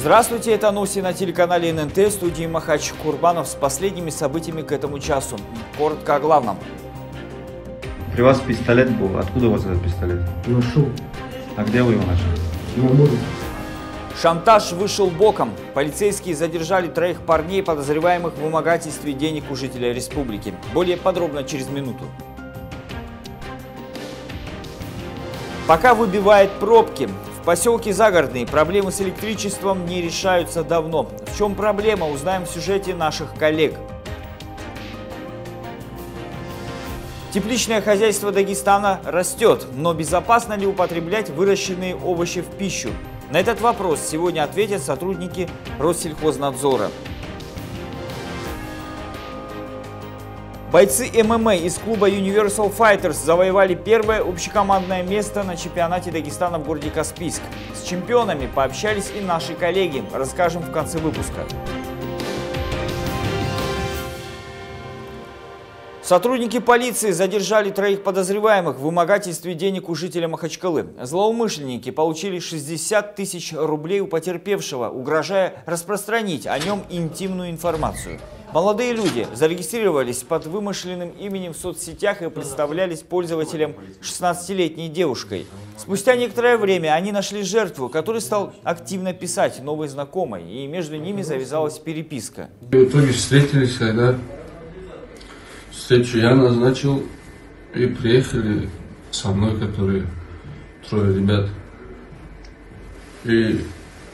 Здравствуйте, это новости на телеканале ННТ, в студии Махач Курбанов с последними событиями к этому часу. Коротко о главном. При вас пистолет был. Откуда у вас этот пистолет? Нашел. А где вы его нашли? На море. Шантаж вышел боком. Полицейские задержали 3 парней, подозреваемых в вымогательстве денег у жителя республики. Более подробно через минуту. Пока выбивает пробки. В поселке Загородный проблемы с электричеством не решаются давно. В чем проблема, узнаем в сюжете наших коллег. Тепличное хозяйство Дагестана растет, но безопасно ли употреблять выращенные овощи в пищу? На этот вопрос сегодня ответят сотрудники Россельхознадзора. Бойцы ММА из клуба Universal Fighters завоевали первое общекомандное место на чемпионате Дагестана в городе Каспийск. С чемпионами пообщались и наши коллеги. Расскажем в конце выпуска. Сотрудники полиции задержали 3 подозреваемых в вымогательстве денег у жителя Махачкалы. Злоумышленники получили 60 тысяч рублей у потерпевшего, угрожая распространить о нем интимную информацию. Молодые люди зарегистрировались под вымышленным именем в соцсетях и представлялись пользователям 16-летней девушкой. Спустя некоторое время они нашли жертву, который стал активно писать новой знакомой, и между ними завязалась переписка. В итоге встретились, когда встречу я назначил, и приехали со мной, которые 3 ребят. И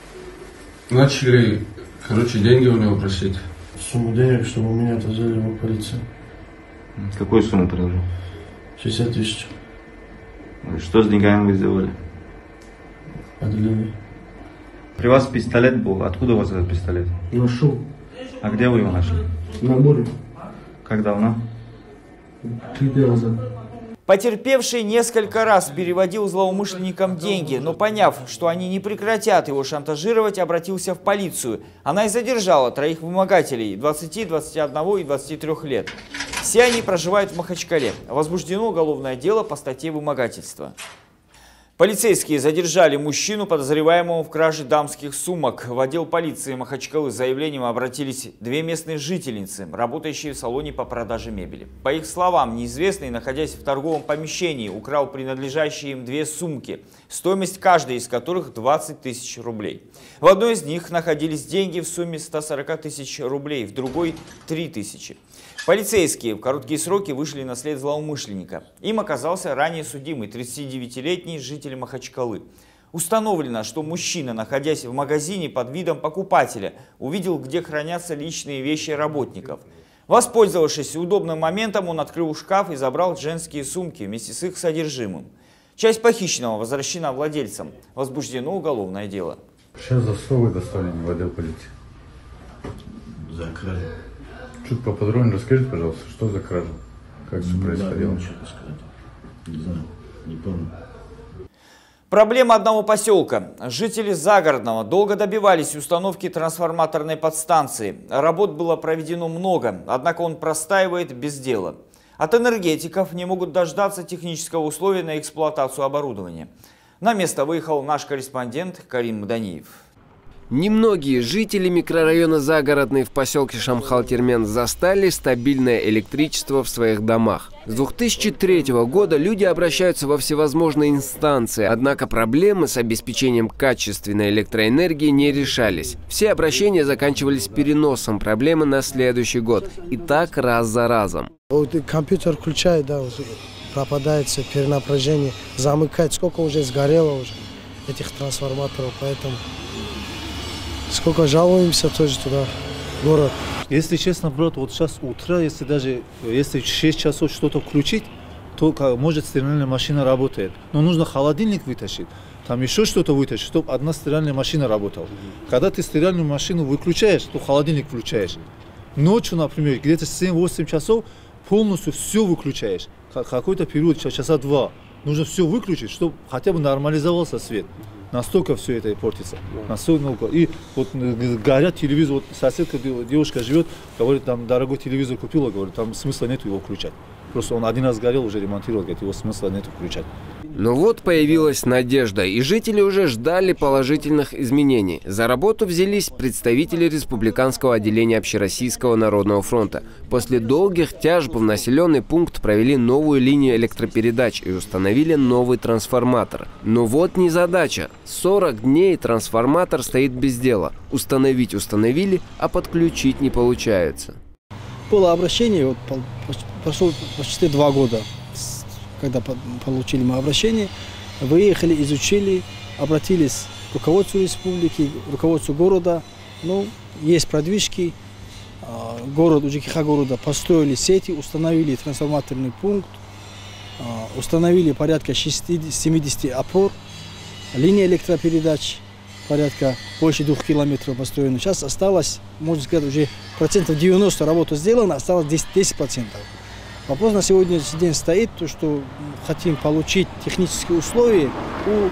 начали, деньги у него просить. Сумму денег, чтобы меня отвезли в полицию. Какую сумму предложил? 60 тысяч. Что с деньгами вы сделали? Отделение. При вас пистолет был. Откуда у вас этот пистолет? Нашел. А где вы его нашли? На море. Как давно? 3 дня назад. Потерпевший несколько раз переводил злоумышленникам деньги, но поняв, что они не прекратят его шантажировать, обратился в полицию. Она и задержала 3 вымогателей – 20, 21 и 23 лет. Все они проживают в Махачкале. Возбуждено уголовное дело по статье вымогательства. Полицейские задержали мужчину, подозреваемого в краже дамских сумок. В отдел полиции Махачкалы с заявлением обратились 2 местные жительницы, работающие в салоне по продаже мебели. По их словам, неизвестный, находясь в торговом помещении, украл принадлежащие им 2 сумки, стоимость каждой из которых 20 тысяч рублей. В одной из них находились деньги в сумме 140 тысяч рублей, в другой – 3 тысячи. Полицейские в короткие сроки вышли на след злоумышленника. Им оказался ранее судимый 39-летний житель Махачкалы. Установлено, что мужчина, находясь в магазине под видом покупателя, увидел, где хранятся личные вещи работников. Воспользовавшись удобным моментом, он открыл шкаф и забрал женские сумки вместе с их содержимым. Часть похищенного возвращена владельцам. Возбуждено уголовное дело. Сейчас за что вы доставлены в отдел полиции? За кражу. Чуть поподробнее расскажите, пожалуйста, что за кража? Как все происходило? Не знаю, не помню. Проблема одного поселка. Жители Загородного долго добивались установки трансформаторной подстанции. Работ было проведено много, однако он простаивает без дела. От энергетиков не могут дождаться технического условия на эксплуатацию оборудования. На место выехал наш корреспондент Карим Мданиев. Немногие жители микрорайона Загородный в поселке Шамхал-Термен застали стабильное электричество в своих домах. С 2003 года люди обращаются во всевозможные инстанции, однако проблемы с обеспечением качественной электроэнергии не решались. Все обращения заканчивались переносом проблемы на следующий год. И так раз за разом. Компьютер включает, да, пропадает перенапряжение, замыкает. Сколько уже сгорело уже этих трансформаторов, поэтому... Сколько жалуемся тоже туда, город. Если честно, брат, вот сейчас утро, если в 6 часов что-то включить, то может стиральная машина работает. Но нужно холодильник вытащить, там еще что-то вытащить, чтобы одна стиральная машина работала. Когда ты стиральную машину выключаешь, то холодильник включаешь. Ночью, например, где-то 7-8 часов полностью все выключаешь. Какой-то период, часа 2, нужно все выключить, чтобы хотя бы нормализовался свет. Настолько все это портится. Настолько. И вот горят телевизор, вот соседка, девушка живет, говорит, там дорогой телевизор купила, говорит, там смысла нет его включать. Просто он один раз горел, уже ремонтировал, говорит, его смысла нет включать. Но вот появилась надежда, и жители уже ждали положительных изменений. За работу взялись представители республиканского отделения Общероссийского народного фронта. После долгих тяжб в населенный пункт провели новую линию электропередач и установили новый трансформатор. Но вот незадача. 40 дней трансформатор стоит без дела. Установить установили, а подключить не получается. Было обращение, вот, прошло почти 2 года. Когда получили мы обращение, выехали, изучили, обратились к руководству республики, руководству города. Ну, есть продвижки. Город, УЖКХ города построили сети, установили трансформаторный пункт, установили порядка 70 опор, линия электропередач, порядка больше 2 километров построена. Сейчас осталось, можно сказать, уже 90% работы сделано, осталось 10%. Вопрос на сегодняшний день стоит, то, что хотим получить технические условия у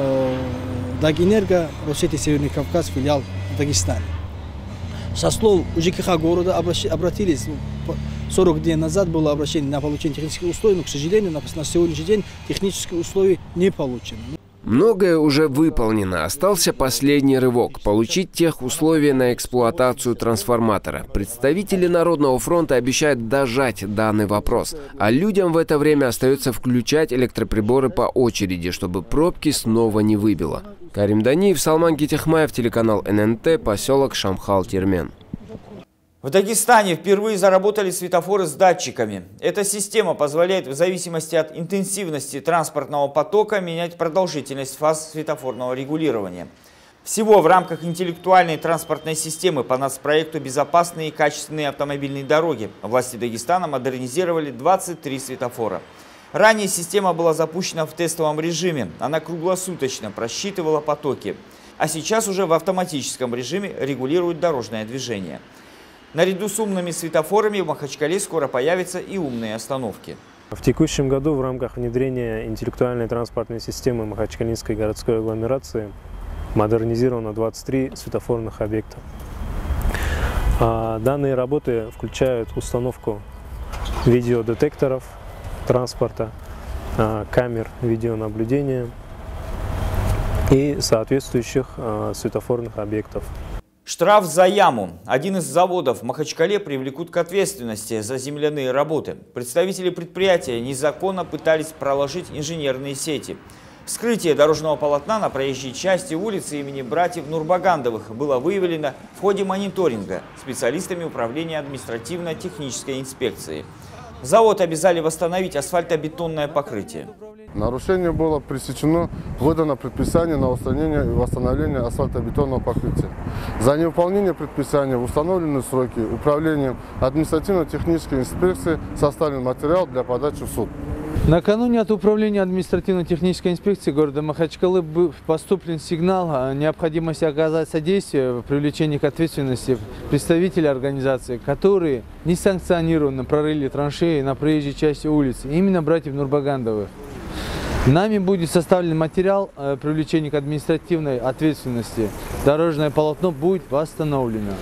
Дагэнерго, Россети Северный Кавказ, филиал в Дагестане. Со слов УЖКХ города обратились, 40 дней назад было обращение на получение технических условий, но, к сожалению, на сегодняшний день технические условия не получены. Многое уже выполнено. Остался последний рывок – получить тех условия на эксплуатацию трансформатора. Представители Народного фронта обещают дожать данный вопрос. А людям в это время остается включать электроприборы по очереди, чтобы пробки снова не выбило. Карим Даниев, Салман Гетехмаев, телеканал ННТ, поселок Шамхал-Термен. В Дагестане впервые заработали светофоры с датчиками. Эта система позволяет в зависимости от интенсивности транспортного потока менять продолжительность фаз светофорного регулирования. Всего в рамках интеллектуальной транспортной системы по нацпроекту «Безопасные и качественные автомобильные дороги» власти Дагестана модернизировали 23 светофора. Ранее система была запущена в тестовом режиме. Она круглосуточно просчитывала потоки. А сейчас уже в автоматическом режиме регулирует дорожное движение. Наряду с умными светофорами в Махачкале скоро появятся и умные остановки. В текущем году в рамках внедрения интеллектуальной транспортной системы Махачкалинской городской агломерации модернизировано 23 светофорных объекта. Данные работы включают установку видеодетекторов транспорта, камер видеонаблюдения и соответствующих светофорных объектов. Штраф за яму. Один из заводов в Махачкале привлекут к ответственности за земляные работы. Представители предприятия незаконно пытались проложить инженерные сети. Вскрытие дорожного полотна на проезжей части улицы имени братьев Нурбагандовых было выявлено в ходе мониторинга специалистами Управления административно-технической инспекции. Завод обязали восстановить асфальтобетонное покрытие. Нарушение было пресечено, выдано предписание на устранение и восстановление асфальтобетонного покрытия. За невыполнение предписания в установленные сроки Управлением административно-технической инспекции составлен материал для подачи в суд. Накануне от Управления административно-технической инспекции города Махачкалы был поступлен сигнал о необходимости оказать содействие в привлечении к ответственности представителей организации, которые несанкционированно прорыли траншеи на проезжей части улицы, именно братьев Нурбагандовых. Нами будет составлен материал о привлечении к административной ответственности. Дорожное полотно будет восстановлено.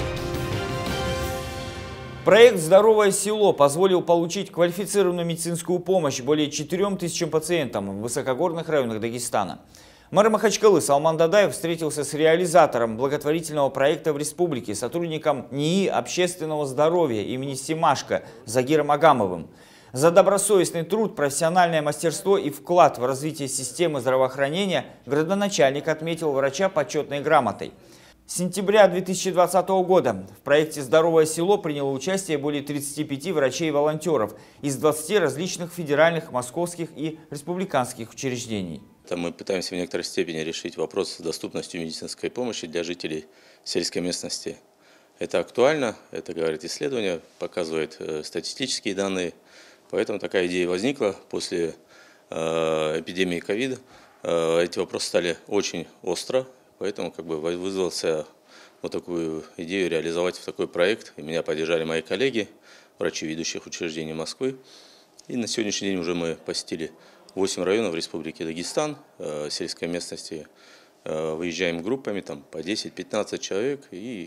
Проект «Здоровое село» позволил получить квалифицированную медицинскую помощь более 4000 пациентам в высокогорных районах Дагестана. Мэр Махачкалы Салман Дадаев встретился с реализатором благотворительного проекта в республике, сотрудником НИИ общественного здоровья имени Семашко Загиром Агамовым. За добросовестный труд, профессиональное мастерство и вклад в развитие системы здравоохранения градоначальник отметил врача почетной грамотой. С сентября 2020 года в проекте «Здоровое село» приняло участие более 35 врачей и волонтеров из 20 различных федеральных, московских и республиканских учреждений. Мы пытаемся в некоторой степени решить вопрос с доступностью медицинской помощи для жителей сельской местности. Это актуально, это говорит исследование, показывает статистические данные. Поэтому такая идея возникла после эпидемии ковида. Эти вопросы стали очень остро, поэтому вызвался вот такую идею реализовать в такой проект. И меня поддержали мои коллеги, врачи ведущих учреждений Москвы. И на сегодняшний день уже мы посетили 8 районов Республики Дагестан, сельской местности. Выезжаем группами, там по 10-15 человек, и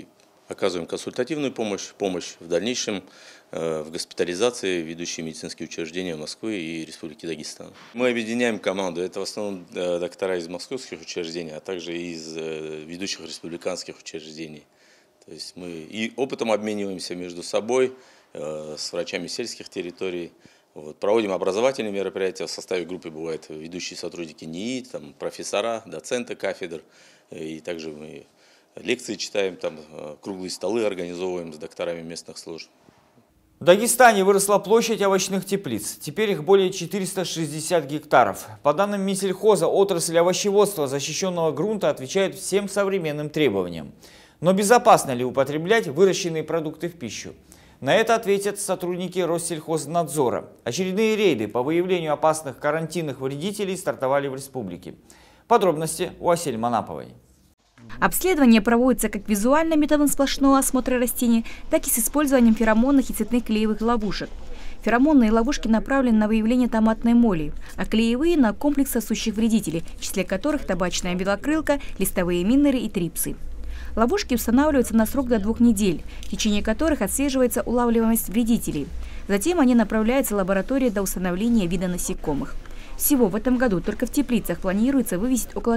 оказываем консультативную помощь в дальнейшем в госпитализации в ведущие медицинские учреждения Москвы и Республики Дагестан. Мы объединяем команду. Это в основном доктора из московских учреждений, а также из ведущих республиканских учреждений. То есть мы и опытом обмениваемся между собой, с врачами сельских территорий. Вот. Проводим образовательные мероприятия. В составе группы бывают ведущие сотрудники НИИ, там, профессора, доценты кафедр. И также мы лекции читаем, там, круглые столы организовываем с докторами местных служб. В Дагестане выросла площадь овощных теплиц. Теперь их более 460 гектаров. По данным Минсельхоза, отрасль овощеводства защищенного грунта отвечает всем современным требованиям. Но безопасно ли употреблять выращенные продукты в пищу? На это ответят сотрудники Россельхознадзора. Очередные рейды по выявлению опасных карантинных вредителей стартовали в республике. Подробности у Асель Манаповой. Обследование проводится как визуально методом сплошного осмотра растений, так и с использованием феромонных и цветных клеевых ловушек. Феромонные ловушки направлены на выявление томатной моли, а клеевые – на комплекс сосущих вредителей, в числе которых табачная белокрылка, листовые минеры и трипсы. Ловушки устанавливаются на срок до 2 недель, в течение которых отслеживается улавливаемость вредителей. Затем они направляются в лабораторию для установления вида насекомых. Всего в этом году только в теплицах планируется вывесить около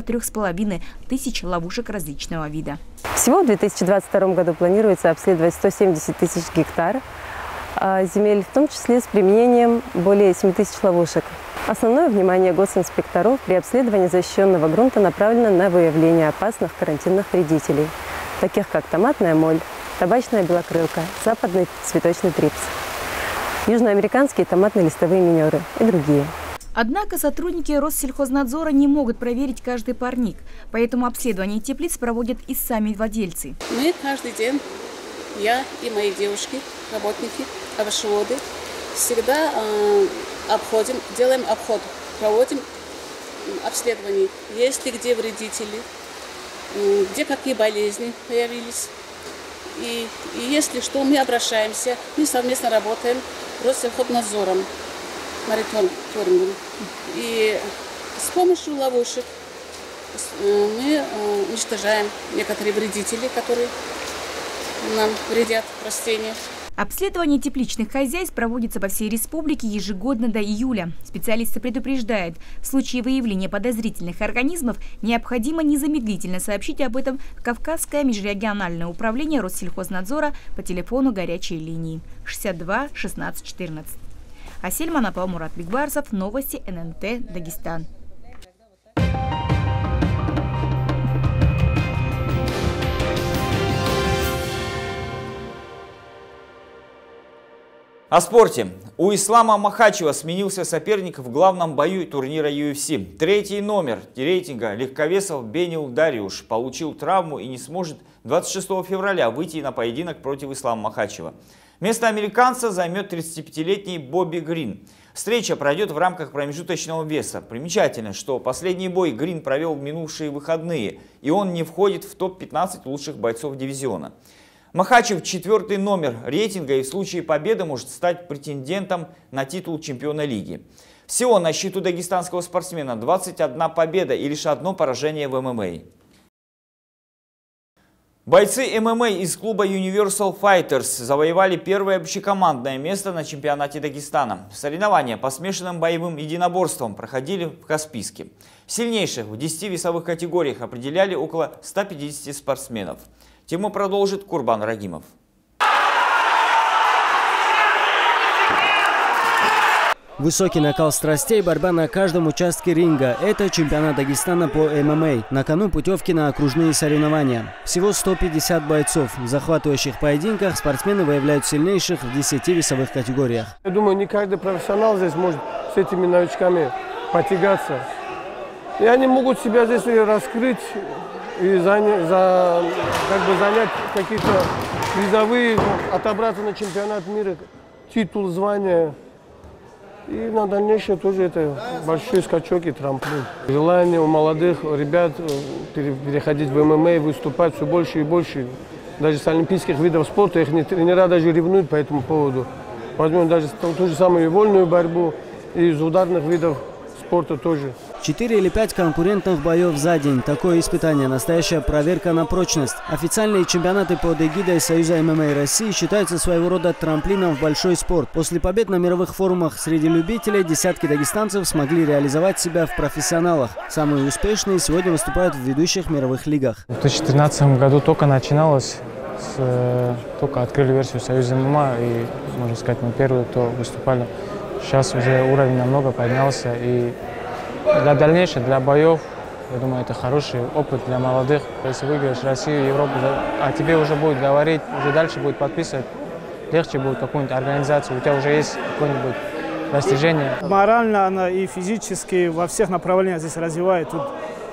3500 ловушек различного вида. Всего в 2022 году планируется обследовать 170 тысяч гектаров земель, в том числе с применением более 7000 ловушек. Основное внимание госинспекторов при обследовании защищенного грунта направлено на выявление опасных карантинных вредителей, таких как томатная моль, табачная белокрылка, западный цветочный трипс, южноамериканские томатные листовые минеры и другие. Однако сотрудники Россельхознадзора не могут проверить каждый парник, поэтому обследование теплиц проводят и сами владельцы. Мы каждый день, я и мои девушки, работники, овощеводы, всегда обходим, делаем обход, проводим обследование, есть ли где вредители, где какие болезни появились. И если что, мы обращаемся, мы совместно работаем с Россельхознадзором. И с помощью ловушек мы уничтожаем некоторые вредители, которые нам вредят растения. Обследование тепличных хозяйств проводится по всей республике ежегодно до июля. Специалисты предупреждают, в случае выявления подозрительных организмов необходимо незамедлительно сообщить об этом в Кавказское межрегиональное управление Россельхознадзора по телефону горячей линии 62 16 14. Асель Манапова, Мурат Бигбарсов, новости ННТ, Дагестан. О спорте. У Ислама Махачева сменился соперник в главном бою турнира UFC. 3-й номер рейтинга легковесов Бенил Дариуш получил травму и не сможет 26 февраля выйти на поединок против Ислама Махачева. Место американца займет 35-летний Бобби Грин. Встреча пройдет в рамках промежуточного веса. Примечательно, что последний бой Грин провел в минувшие выходные, и он не входит в топ-15 лучших бойцов дивизиона. Махачев 4-й номер рейтинга и в случае победы может стать претендентом на титул чемпиона лиги. Всего на счету дагестанского спортсмена 21 победа и лишь одно поражение в ММА. Бойцы ММА из клуба Universal Fighters завоевали первое общекомандное место на чемпионате Дагестана. Соревнования по смешанным боевым единоборствам проходили в Каспийске. Сильнейших в 10 весовых категориях определяли около 150 спортсменов. Тему продолжит Курбан Рагимов. Высокий накал страстей, борьба на каждом участке ринга. Это чемпионат Дагестана по ММА. На кону путевки на окружные соревнования. Всего 150 бойцов. В захватывающих поединках спортсмены выявляют сильнейших в 10 весовых категориях. Я думаю, не каждый профессионал здесь может с этими новичками потягаться. И они могут себя здесь раскрыть и занять какие-то призовые, отобраться на чемпионат мира, титул, звания. И на дальнейшее тоже это большой скачок и трамплин. Желание у молодых ребят переходить в ММА, выступать все больше и больше. Даже с олимпийских видов спорта их тренера даже ревнуют по этому поводу. Возьмем даже ту же самую вольную борьбу и из ударных видов спорта тоже. 4 или 5 конкурентных боев за день. Такое испытание – настоящая проверка на прочность. Официальные чемпионаты под эгидой Союза ММА России считаются своего рода трамплином в большой спорт. После побед на мировых форумах среди любителей десятки дагестанцев смогли реализовать себя в профессионалах. Самые успешные сегодня выступают в ведущих мировых лигах. В 2013 году только начиналось, только открыли версию Союза ММА, и, можно сказать, мы первые, кто выступали. Сейчас уже уровень намного поднялся, и для дальнейшего, для боев, я думаю, это хороший опыт для молодых. Если выиграешь Россию, Европу, а тебе уже будет говорить, уже дальше будет подписывать, легче будет какую-нибудь организацию, у тебя уже есть какое-нибудь достижение. Морально она и физически во всех направлениях здесь развивает. Тут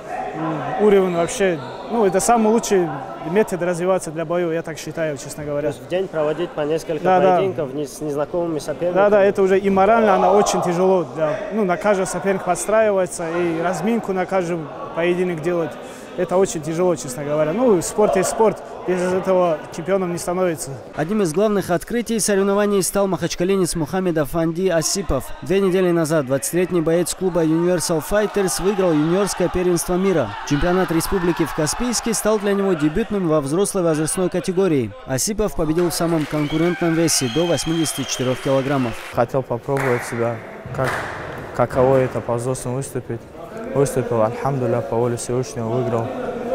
уровень вообще, это самый лучший метод развиваться для боев, я так считаю, честно говоря. То есть в день проводить по несколько поединков с незнакомыми соперниками? Да, это уже и морально она очень тяжело. На каждый соперник подстраивается, и разминку на каждый поединок делать. Это очень тяжело, честно говоря. Спорт есть спорт, без этого чемпионом не становится. Одним из главных открытий соревнований стал махачкалинец Мухаммед Афанди Осипов. 2 недели назад 20-летний боец клуба Universal Fighters выиграл юниорское первенство мира. Чемпионат республики в Каспийске стал для него дебютным во взрослой возрастной категории. Осипов победил в самом конкурентном весе до 84 килограммов. Хотел попробовать себя, каково это по взрослым выступить. Выступил, альхамдулилля, по воле Всевышнего выиграл.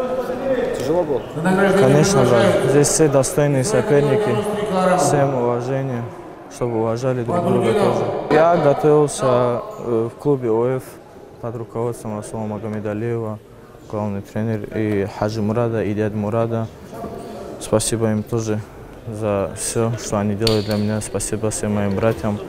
Тяжело было? Конечно, да. Здесь все достойные соперники, всем уважение, чтобы уважали друг друга тоже. Я готовился в клубе ОФ под руководством Расула Магомедалиева, главный тренер, и Хаджи Мурада, и дядя Мурада. Спасибо им тоже за все, что они делают для меня. Спасибо всем моим братьям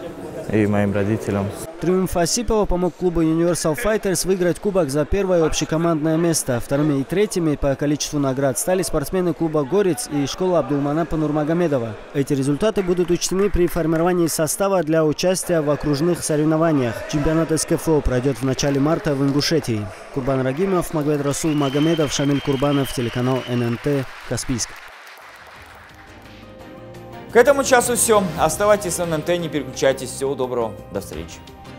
и моим родителям. Триумф Осипова помог клубу Universal Fighters выиграть кубок за первое общекомандное место. Вторыми и третьими по количеству наград стали спортсмены клуба «Горец» и школа Абдулманапа Нурмагомедова. Эти результаты будут учтены при формировании состава для участия в окружных соревнованиях. Чемпионат СКФО пройдет в начале марта в Ингушетии. Курбан Рагимов, Магомед Расул Магомедов, Шамиль Курбанов, телеканал ННТ, Каспийск. К этому часу все. Оставайтесь с ННТ, не переключайтесь. Всего доброго. До встречи.